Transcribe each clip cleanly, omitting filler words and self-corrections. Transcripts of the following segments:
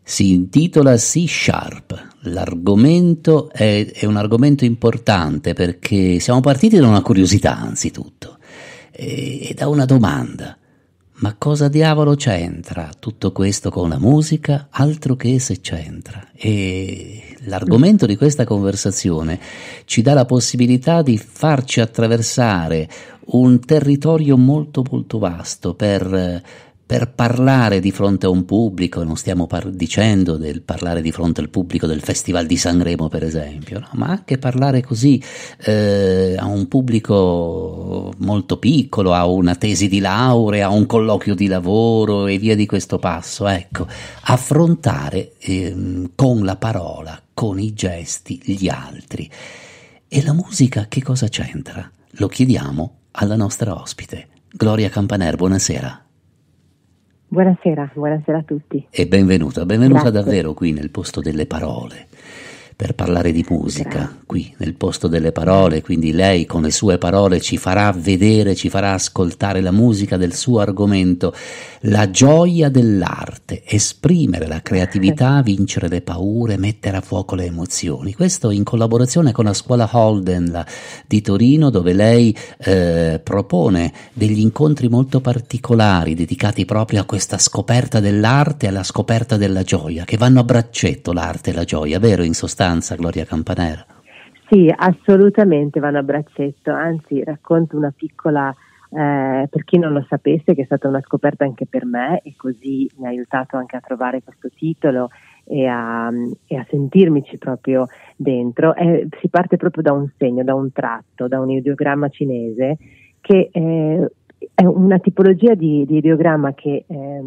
Si intitola C Sharp. L'argomento è un argomento importante perché siamo partiti da una curiosità anzitutto e da una domanda. Ma cosa diavolo c'entra tutto questo con la musica? Altro che se c'entra. E l'argomento di questa conversazione ci dà la possibilità di farci attraversare un territorio molto molto vasto per parlare di fronte a un pubblico. Non stiamo dicendo del parlare di fronte al pubblico del Festival di Sanremo, per esempio, no? Ma anche parlare così a un pubblico molto piccolo, a una tesi di laurea, a un colloquio di lavoro e via di questo passo. Ecco, affrontare con la parola, con i gesti, gli altri. E la musica che cosa c'entra? Lo chiediamo alla nostra ospite, Gloria Campaner. Buonasera. Buonasera a tutti. E benvenuta Grazie. Davvero qui nel posto delle parole, per parlare di musica, Grazie. qui nel posto delle parole, quindi lei con le sue parole ci farà vedere, ci farà ascoltare la musica del suo argomento, la gioia dell'arte, esprimere la creatività, vincere le paure, mettere a fuoco le emozioni. Questo in collaborazione con la scuola Holden di Torino, dove lei propone degli incontri molto particolari dedicati proprio a questa scoperta dell'arte e alla scoperta della gioia, che vanno a braccetto l'arte e la gioia, vero in sostanza, Gloria Campaner? Sì, assolutamente vanno a braccetto, anzi racconto una piccola, per chi non lo sapesse, che è stata una scoperta anche per me e così mi ha aiutato anche a trovare questo titolo e a sentirmici proprio dentro. Si parte proprio da un segno, da un tratto, da un ideogramma cinese che è una tipologia di ideogramma che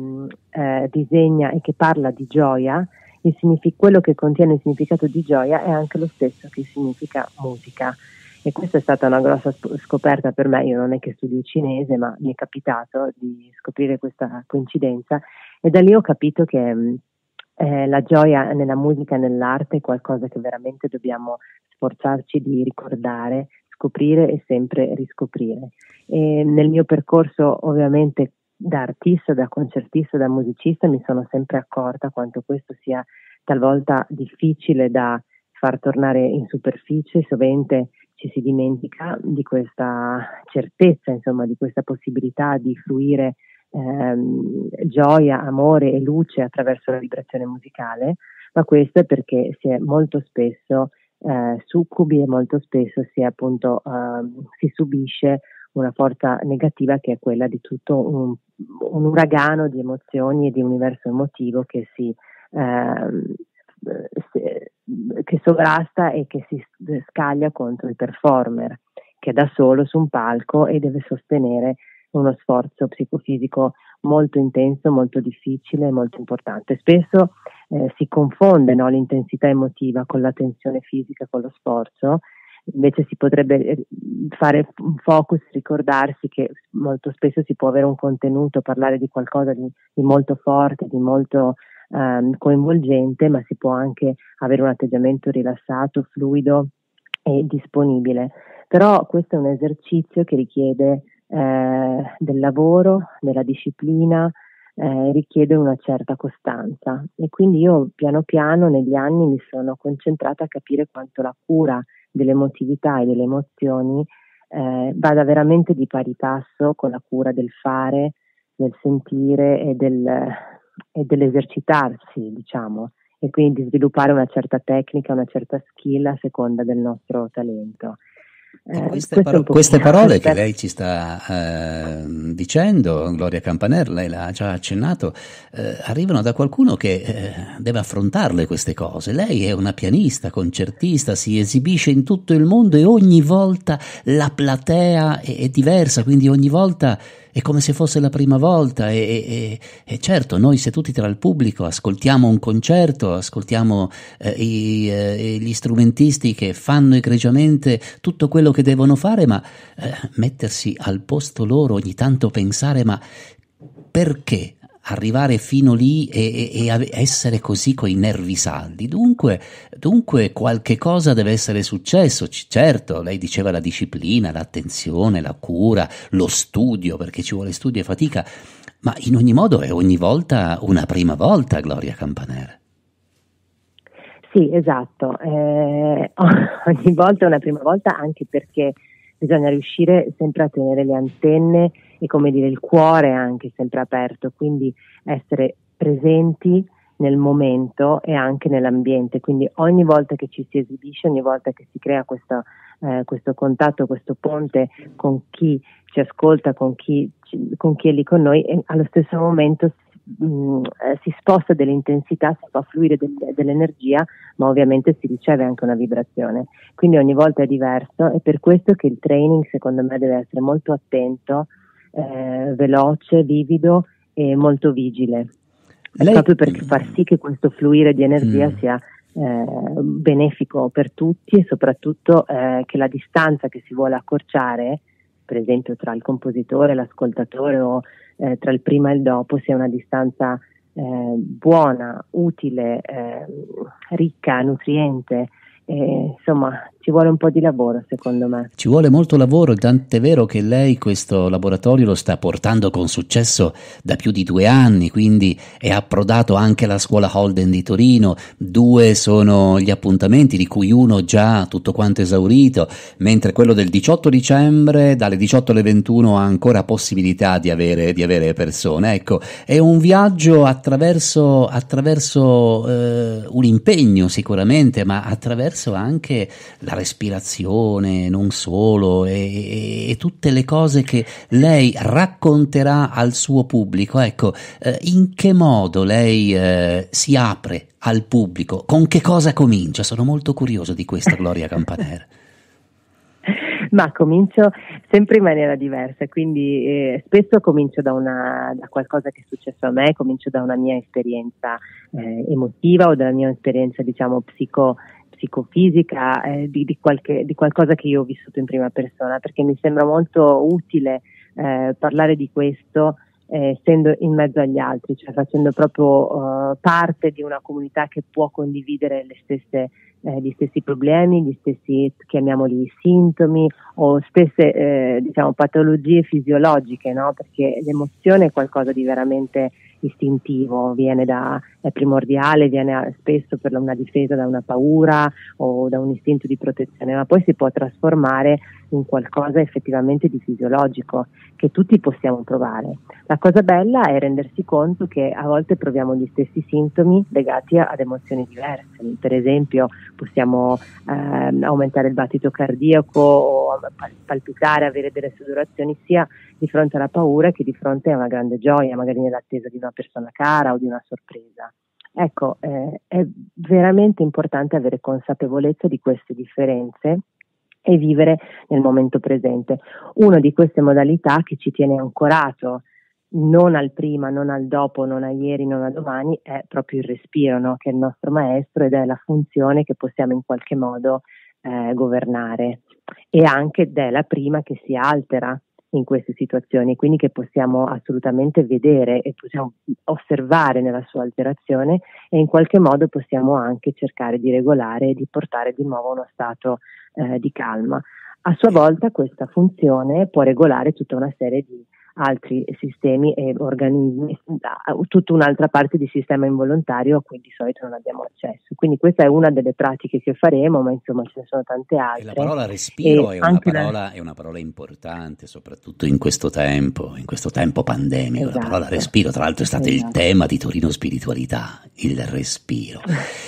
disegna e che parla di gioia. Quello che contiene il significato di gioia è anche lo stesso che significa musica, e questa è stata una grossa scoperta per me. Io non è che studio cinese, ma mi è capitato di scoprire questa coincidenza e da lì ho capito che la gioia nella musica e nell'arte è qualcosa che veramente dobbiamo sforzarci di ricordare, scoprire e sempre riscoprire. E nel mio percorso, ovviamente, da artista, da concertista, da musicista, mi sono sempre accorta quanto questo sia talvolta difficile da far tornare in superficie. Sovente ci si dimentica di questa certezza, insomma, di questa possibilità di fruire gioia, amore e luce attraverso la vibrazione musicale, ma questo è perché si è molto spesso succubi e molto spesso si subisce una forza negativa, che è quella di tutto un uragano di emozioni e di universo emotivo che sovrasta e che si scaglia contro il performer, che è da solo su un palco e deve sostenere uno sforzo psicofisico molto intenso, molto difficile, molto importante. Spesso si confonde, no, l'intensità emotiva con la tensione fisica, con lo sforzo. Invece si potrebbe fare un focus, ricordarsi che molto spesso si può avere un contenuto, parlare di qualcosa di molto forte, di molto coinvolgente, ma si può anche avere un atteggiamento rilassato, fluido e disponibile. Però questo è un esercizio che richiede del lavoro, della disciplina, richiede una certa costanza, e quindi io piano piano negli anni mi sono concentrata a capire quanto la cura dell'emotività e delle emozioni vada veramente di pari passo con la cura del fare, del sentire e dell'esercitarsi, diciamo, e quindi di sviluppare una certa tecnica, una certa skill a seconda del nostro talento. Queste parole che lei ci sta dicendo, Gloria Campaner, lei l'ha già accennato, arrivano da qualcuno che deve affrontarle queste cose. Lei è una pianista, concertista, si esibisce in tutto il mondo e ogni volta la platea è diversa, quindi ogni volta è come se fosse la prima volta e certo, noi seduti tra il pubblico ascoltiamo un concerto, ascoltiamo gli strumentisti che fanno egregiamente tutto quello che devono fare, ma mettersi al posto loro, ogni tanto pensare ma perché arrivare fino lì e essere così coi nervi saldi? Dunque qualche cosa deve essere successo. Certo, lei diceva la disciplina, l'attenzione, la cura, lo studio, perché ci vuole studio e fatica, ma in ogni modo è ogni volta una prima volta, Gloria Campaner. Sì, esatto. Ogni volta è una prima volta, anche perché bisogna riuscire sempre a tenere le antenne e, come dire, il cuore anche sempre aperto, quindi essere presenti nel momento e anche nell'ambiente. Quindi ogni volta che ci si esibisce, ogni volta che si crea questo contatto, questo ponte con chi ci ascolta, con chi è lì con noi, e allo stesso momento si sposta dell'intensità, si fa fluire dell'energia, ma ovviamente si riceve anche una vibrazione. Quindi ogni volta è diverso, è per questo che il training secondo me deve essere molto attento, veloce, vivido e molto vigile. Proprio per far sì che questo fluire di energia sia benefico per tutti, e soprattutto che la distanza che si vuole accorciare, per esempio tra il compositore e l'ascoltatore, o tra il prima e il dopo, sia una distanza buona, utile, ricca, nutriente. Insomma, ci vuole un po' di lavoro, secondo me. Ci vuole molto lavoro, tant'è vero che lei questo laboratorio lo sta portando con successo da più di 2 anni, quindi è approdato anche alla scuola Holden di Torino. 2 sono gli appuntamenti, di cui uno già tutto quanto esaurito, mentre quello del 18 dicembre dalle 18 alle 21 ha ancora possibilità di avere persone. Ecco, è un viaggio attraverso un impegno sicuramente, ma attraverso anche la respirazione, non solo, e tutte le cose che lei racconterà al suo pubblico. Ecco, in che modo lei si apre al pubblico? Con che cosa comincia? Sono molto curioso di questo, Gloria Campaner. Ma comincio sempre in maniera diversa, quindi spesso comincio da qualcosa che è successo a me, comincio da una mia esperienza emotiva, o dalla mia esperienza, diciamo, psicofisica, di qualcosa che io ho vissuto in prima persona, perché mi sembra molto utile parlare di questo essendo in mezzo agli altri, cioè facendo proprio parte di una comunità che può condividere gli stessi problemi, gli stessi, chiamiamoli, sintomi, o stesse diciamo patologie fisiologiche, no? Perché l'emozione è qualcosa di veramente istintivo, è primordiale, viene spesso per una difesa da una paura o da un istinto di protezione, ma poi si può trasformare in qualcosa effettivamente di fisiologico che tutti possiamo provare. La cosa bella è rendersi conto che a volte proviamo gli stessi sintomi legati ad emozioni diverse. Per esempio possiamo aumentare il battito cardiaco, o palpitare, avere delle sudorazioni sia di fronte alla paura che di fronte a una grande gioia, magari nell'attesa di una persona cara o di una sorpresa. Ecco, è veramente importante avere consapevolezza di queste differenze e vivere nel momento presente. Una di queste modalità che ci tiene ancorato non al prima, non al dopo, non a ieri, non a domani, è proprio il respiro, no? Che è il nostro maestro ed è la funzione che possiamo in qualche modo governare, e anche è la prima che si altera in queste situazioni, quindi che possiamo assolutamente vedere e possiamo osservare nella sua alterazione, e in qualche modo possiamo anche cercare di regolare e di portare di nuovo uno stato di calma. A sua volta questa funzione può regolare tutta una serie di altri sistemi e organismi, tutta un'altra parte di sistema involontario a cui di solito non abbiamo accesso. Quindi questa è una delle pratiche che faremo, ma insomma ce ne sono tante altre. E la parola respiro è una parola importante, soprattutto in questo tempo pandemico. Esatto. La parola respiro, tra l'altro, è stato il tema di Torino Spiritualità, il respiro.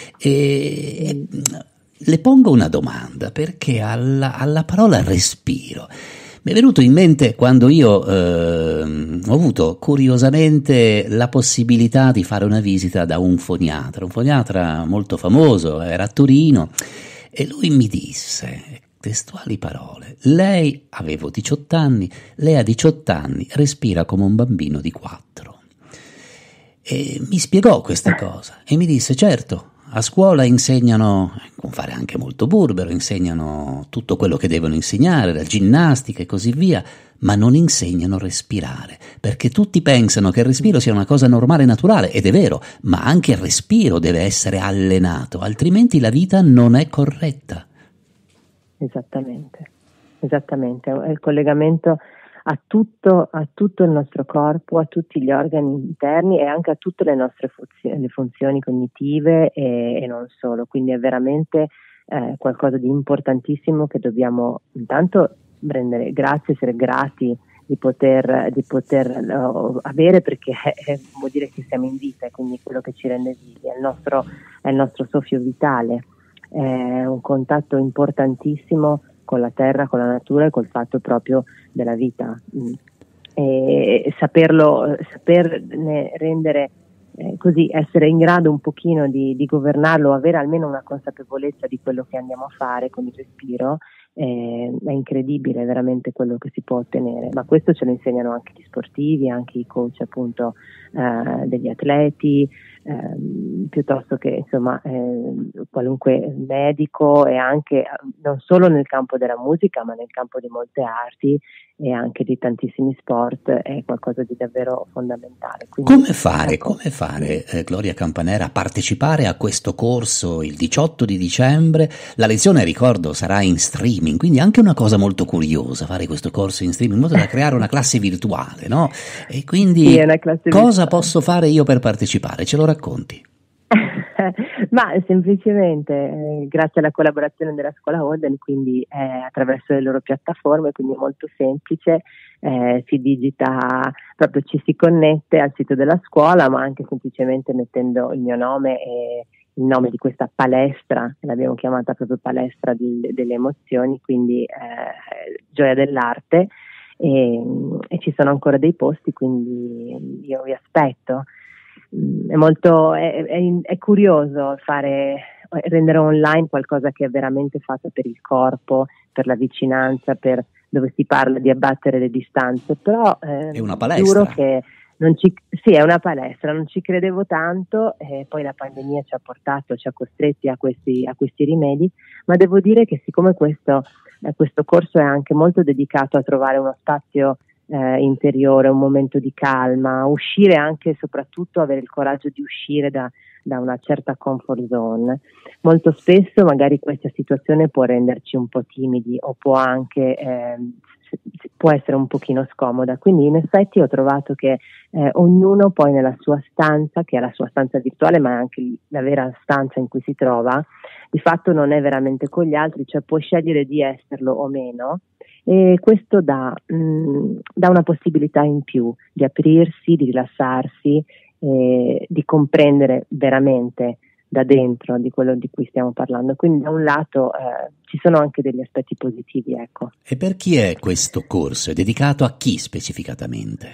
Le pongo una domanda, perché alla parola respiro mi è venuto in mente quando io ho avuto curiosamente la possibilità di fare una visita da un foniatra molto famoso, era a Torino, e lui mi disse, testuali parole, avevo 18 anni, lei a 18 anni respira come un bambino di 4. E mi spiegò questa cosa e mi disse, certo, a scuola insegnano, con fare anche molto burbero, insegnano tutto quello che devono insegnare, la ginnastica e così via, ma non insegnano a respirare, perché tutti pensano che il respiro sia una cosa normale e naturale, ed è vero, ma anche il respiro deve essere allenato, altrimenti la vita non è corretta. Esattamente, il collegamento a tutto il nostro corpo, a tutti gli organi interni e anche a tutte le nostre le funzioni cognitive e non solo. Quindi è veramente qualcosa di importantissimo che dobbiamo intanto rendere grazie, essere grati di poter avere, perché vuol dire che siamo in vita e quindi quello che ci rende vivi è il nostro soffio vitale, è un contatto importantissimo con la terra, con la natura e col fatto proprio della vita, e saperne rendere così, essere in grado un pochino di governarlo, avere almeno una consapevolezza di quello che andiamo a fare con il respiro. È incredibile veramente quello che si può ottenere, ma questo ce lo insegnano anche gli sportivi, anche i coach appunto degli atleti, piuttosto che insomma qualunque medico, e anche non solo nel campo della musica ma nel campo di molte arti e anche di tantissimi sport, è qualcosa di davvero fondamentale. Quindi, come fare, ecco, Gloria Campanera, a partecipare a questo corso il 18 di dicembre? La lezione, ricordo, sarà in streaming, quindi anche una cosa molto curiosa, fare questo corso in streaming, in modo da creare una classe virtuale, no? E quindi sì, è una classe cosa virtuale. posso fare io per partecipare? Ce lo racconti? Ma semplicemente grazie alla collaborazione della scuola Holden, quindi attraverso le loro piattaforme, quindi è molto semplice, si digita, proprio ci si connette al sito della scuola, ma anche semplicemente mettendo il mio nome e il nome di questa palestra, l'abbiamo chiamata proprio palestra delle emozioni, quindi gioia dell'arte, e ci sono ancora dei posti, quindi io vi aspetto. È molto è curioso rendere online qualcosa che è veramente fatto per il corpo, per la vicinanza, per dove si parla di abbattere le distanze, però È una palestra. giuro che sì, è una palestra, non ci credevo tanto, poi la pandemia ci ha costretti a questi rimedi, ma devo dire che siccome questo corso è anche molto dedicato a trovare uno spazio interiore, un momento di calma, uscire anche e soprattutto avere il coraggio di uscire da una certa comfort zone. Molto spesso magari questa situazione può renderci un po' timidi o può anche può essere un pochino scomoda, quindi in effetti ho trovato che ognuno poi nella sua stanza, che è la sua stanza virtuale ma è anche la vera stanza in cui si trova, di fatto non è veramente con gli altri, cioè può scegliere di esserlo o meno, e questo dà una possibilità in più di aprirsi, di rilassarsi, di comprendere veramente da dentro di quello di cui stiamo parlando. Quindi da un lato ci sono anche degli aspetti positivi, ecco. E per chi è questo corso? È dedicato a chi specificatamente?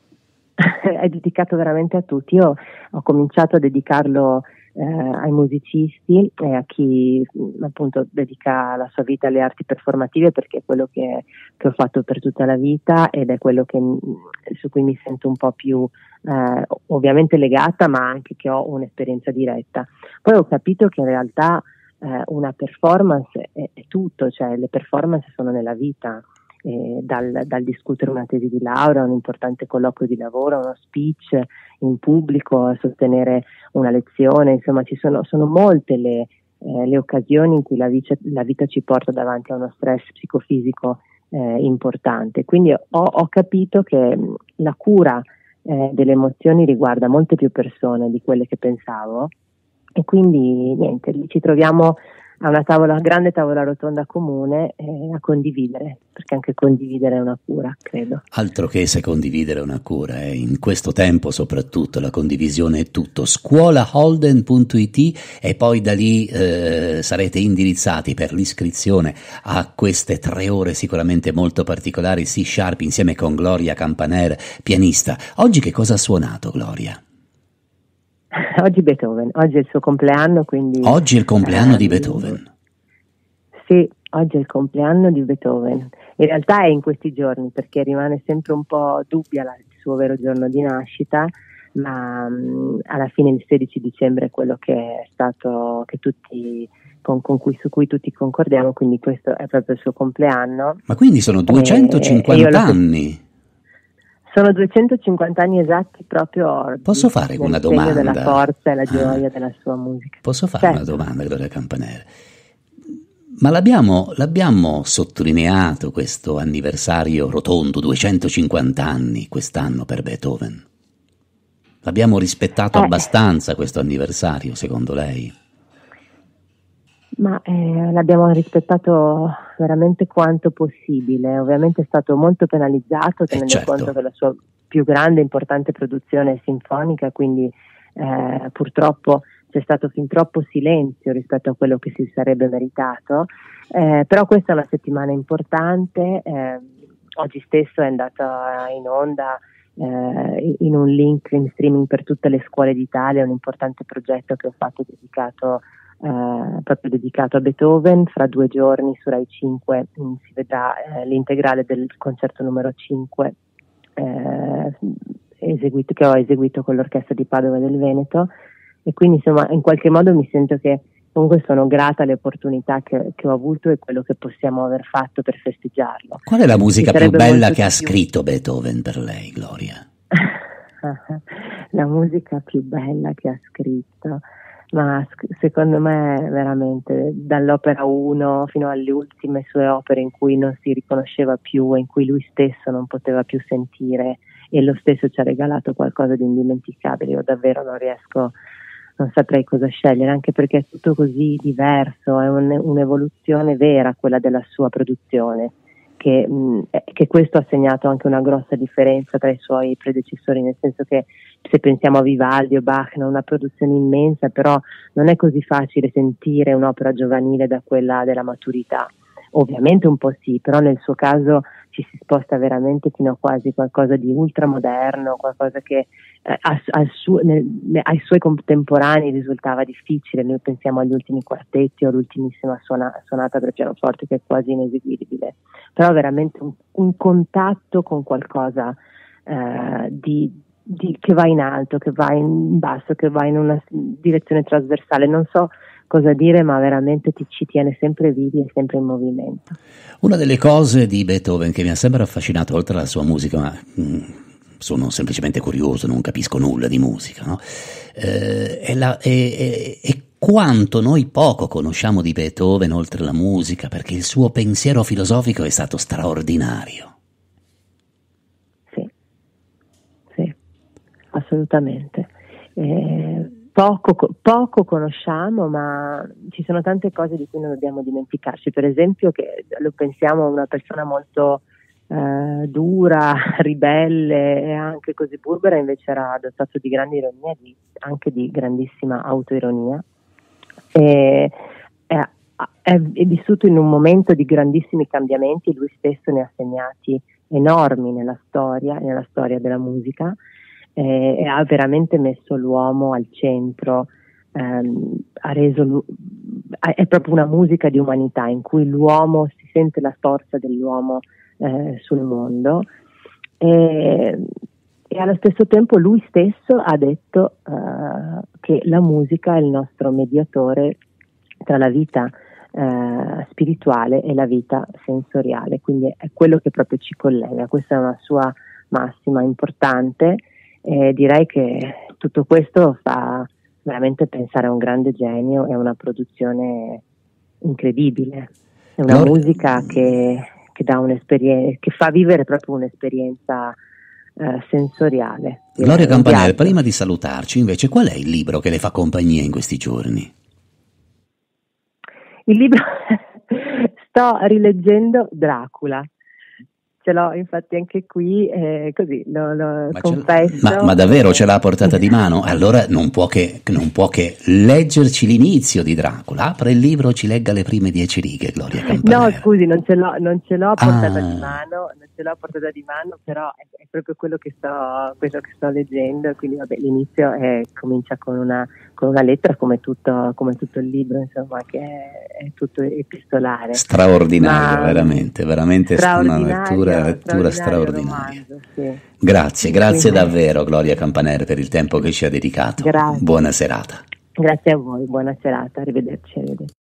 È dedicato veramente a tutti. Io ho cominciato a dedicarlo ai musicisti e a chi appunto dedica la sua vita alle arti performative, perché è quello che ho fatto per tutta la vita ed è quello su cui mi sento un po' più ovviamente legata, ma anche che ho un'esperienza diretta. Poi ho capito che in realtà una performance è tutto, cioè le performance sono nella vita, dal discutere una tesi di laurea, un importante colloquio di lavoro, uno speech in pubblico, a sostenere una lezione, insomma sono molte le occasioni in cui la vita ci porta davanti a uno stress psicofisico importante. Quindi ho capito che la cura delle emozioni riguarda molte più persone di quelle che pensavo, e quindi niente, lì ci troviamo a una grande tavola rotonda comune a condividere, perché anche condividere è una cura, credo. Altro che se condividere è una cura, in questo tempo soprattutto la condivisione è tutto. Scuolaholden.it, e poi da lì sarete indirizzati per l'iscrizione a queste 3 ore sicuramente molto particolari, C Sharp insieme con Gloria Campaner, pianista. Oggi che cosa ha suonato, Gloria? Oggi Beethoven, oggi è il suo compleanno, quindi... Oggi è il compleanno di Beethoven? Sì, oggi è il compleanno di Beethoven. In realtà è in questi giorni, perché rimane sempre un po' dubbia il suo vero giorno di nascita, ma alla fine il 16 dicembre è quello che è stato, che tutti... su cui tutti concordiamo, quindi questo è proprio il suo compleanno. Ma quindi sono 250 anni? Sono 250 anni esatti proprio. Posso fare una domanda? Della forza e la gioia della sua musica. Posso fare una domanda, Gloria Campanera? Ma l'abbiamo sottolineato questo anniversario rotondo, 250 anni quest'anno per Beethoven? L'abbiamo rispettato abbastanza questo anniversario, secondo lei? Ma l'abbiamo rispettato veramente quanto possibile. Ovviamente è stato molto penalizzato, tenendo conto che la sua più grande e importante produzione è sinfonica, quindi purtroppo c'è stato fin troppo silenzio rispetto a quello che si sarebbe meritato, però questa è una settimana importante. Oggi stesso è andata in onda in un link in streaming per tutte le scuole d'Italia, un importante progetto che ho fatto proprio dedicato a Beethoven. Fra 2 giorni su Rai 5 si vedrà l'integrale del concerto numero 5 che ho eseguito con l'Orchestra di Padova del Veneto, e quindi insomma in qualche modo mi sento che comunque sono grata alle opportunità che ho avuto e quello che possiamo aver fatto per festeggiarlo. Qual è la musica più bella che ha scritto Beethoven per lei, Gloria? La musica più bella che ha scritto, ma secondo me veramente dall'opera 1 fino alle ultime sue opere in cui non si riconosceva più e in cui lui stesso non poteva più sentire, e lo stesso ci ha regalato qualcosa di indimenticabile. Io davvero non saprei cosa scegliere, anche perché è tutto così diverso, è un'evoluzione vera quella della sua produzione, che questo ha segnato anche una grossa differenza tra i suoi predecessori, nel senso che se pensiamo a Vivaldi o Bach, è una produzione immensa, però non è così facile sentire un'opera giovanile da quella della maturità. Ovviamente un po' sì, però nel suo caso ci si sposta veramente fino a quasi qualcosa di ultramoderno, qualcosa che ai suoi contemporanei risultava difficile. Noi pensiamo agli ultimi quartetti o all'ultimissima sonata per pianoforte, che è quasi ineseguibile, però veramente un contatto con qualcosa che va in alto, che va in basso, che va in una direzione trasversale. Non so cosa dire, ma veramente ci tiene sempre vivi e sempre in movimento. Una delle cose di Beethoven che mi ha sempre affascinato, oltre alla sua musica, ma sono semplicemente curioso, non capisco nulla di musica, no? È quanto noi poco conosciamo di Beethoven oltre la musica, perché il suo pensiero filosofico è stato straordinario. Sì, assolutamente. Poco conosciamo, ma ci sono tante cose di cui non dobbiamo dimenticarci. Per esempio, che lo pensiamo a una persona molto dura, ribelle e anche così burbera, invece era dotato di grande ironia, anche di grandissima autoironia. È vissuto in un momento di grandissimi cambiamenti, lui stesso ne ha segnati enormi nella storia della musica. E ha veramente messo l'uomo al centro, è proprio una musica di umanità in cui l'uomo si sente la forza dell'uomo sul mondo, e allo stesso tempo lui stesso ha detto che la musica è il nostro mediatore tra la vita spirituale e la vita sensoriale, quindi è quello che proprio ci collega. Questa è una sua massima importante. Direi che tutto questo fa veramente pensare a un grande genio e a una produzione incredibile. È una musica che dà un'esperienza, che fa vivere proprio un'esperienza sensoriale. Gloria Campanella, prima di salutarci, invece, qual è il libro che le fa compagnia in questi giorni? Il libro sto rileggendo Dracula. Ce l'ho infatti anche qui, così lo confesso. Ma davvero ce l'ha a portata di mano? Allora non può che leggerci l'inizio di Dracula. Apra il libro, ci legga le prime 10 righe, Gloria Campanella. No, scusi, non ce l'ho a portata di mano, però è proprio quello che sto leggendo, quindi vabbè, l'inizio comincia con una lettera, come tutto il libro, insomma, che è tutto epistolare. Straordinario, veramente una lettura straordinaria. Romanzo, sì. Grazie davvero, Gloria Campanella, per il tempo che ci ha dedicato. Grazie. Buona serata. Grazie a voi, buona serata, arrivederci.